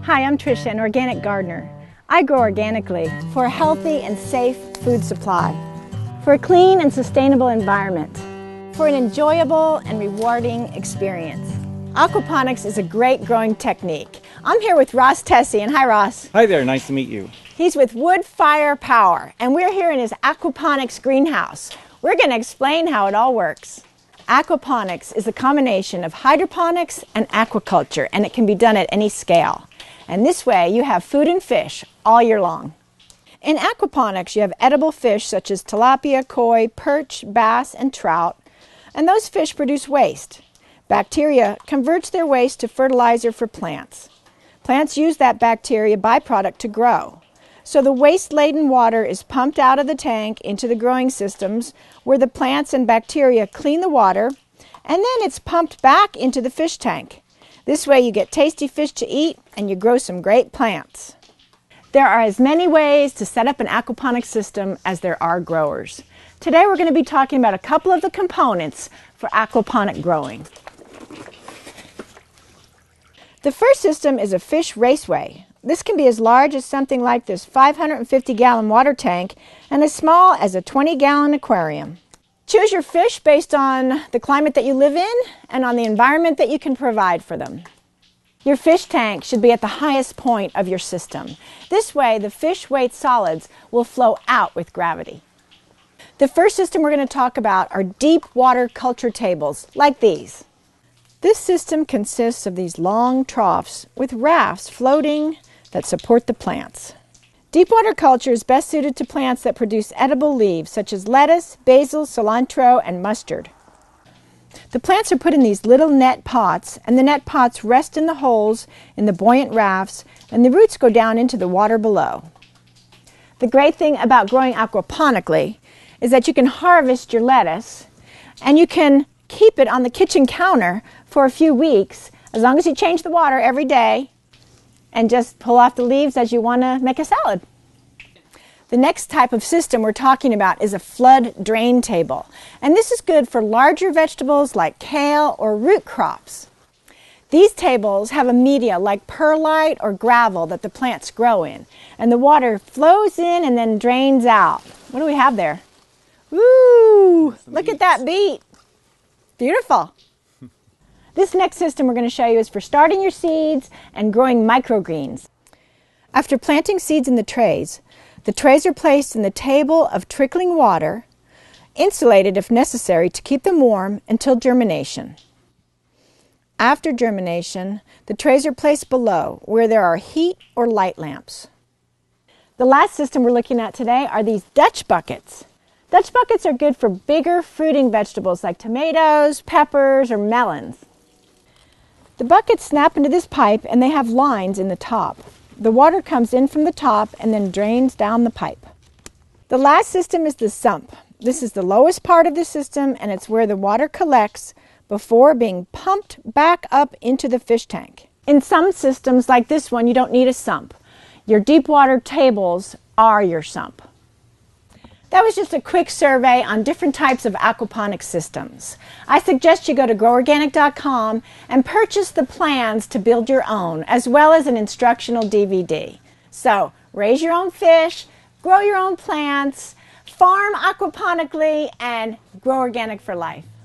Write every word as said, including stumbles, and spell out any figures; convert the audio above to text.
Hi, I'm Tricia, an organic gardener. I grow organically for a healthy and safe food supply, for a clean and sustainable environment, for an enjoyable and rewarding experience. Aquaponics is a great growing technique. I'm here with Ross Tessie, and hi Ross. Hi there, nice to meet you. He's with Wood Fire Power, and we're here in his Aquaponics greenhouse. We're going to explain how it all works. Aquaponics is a combination of hydroponics and aquaculture, and it can be done at any scale. And this way you have food and fish all year long. In aquaponics you have edible fish such as tilapia, koi, perch, bass, and trout, and those fish produce waste. Bacteria converts their waste to fertilizer for plants. Plants use that bacteria byproduct to grow. So the waste-laden water is pumped out of the tank into the growing systems where the plants and bacteria clean the water, and then it's pumped back into the fish tank. This way you get tasty fish to eat and you grow some great plants. There are as many ways to set up an aquaponics system as there are growers. Today we're going to be talking about a couple of the components for aquaponic growing. The first system is a fish raceway. This can be as large as something like this five hundred fifty gallon water tank and as small as a twenty gallon aquarium. Choose your fish based on the climate that you live in and on the environment that you can provide for them. Your fish tank should be at the highest point of your system. This way the fish weight solids will flow out with gravity. The first system we're going to talk about are deep water culture tables like these. This system consists of these long troughs with rafts floating that support the plants. Deep water culture is best suited to plants that produce edible leaves such as lettuce, basil, cilantro, and mustard. The plants are put in these little net pots, and the net pots rest in the holes in the buoyant rafts, and the roots go down into the water below. The great thing about growing aquaponically is that you can harvest your lettuce and you can keep it on the kitchen counter for a few weeks as long as you change the water every day and just pull off the leaves as you want to make a salad. The next type of system we're talking about is a flood drain table, and this is good for larger vegetables like kale or root crops. These tables have a media like perlite or gravel that the plants grow in, and the water flows in and then drains out. What do we have there? Woo! Look at that beet. Beautiful. This next system we're going to show you is for starting your seeds and growing microgreens. After planting seeds in the trays, the trays are placed in the table of trickling water, insulated if necessary to keep them warm until germination. After germination, the trays are placed below where there are heat or light lamps. The last system we're looking at today are these Dutch buckets. Dutch buckets are good for bigger fruiting vegetables like tomatoes, peppers, or melons. The buckets snap into this pipe and they have lines in the top. The water comes in from the top and then drains down the pipe. The last system is the sump. This is the lowest part of the system and it's where the water collects before being pumped back up into the fish tank. In some systems like this one, you don't need a sump. Your deep water tables are your sump. That was just a quick survey on different types of aquaponics systems. I suggest you go to grow organic dot com and purchase the plans to build your own, as well as an instructional D V D. So, raise your own fish, grow your own plants, farm aquaponically, and grow organic for life.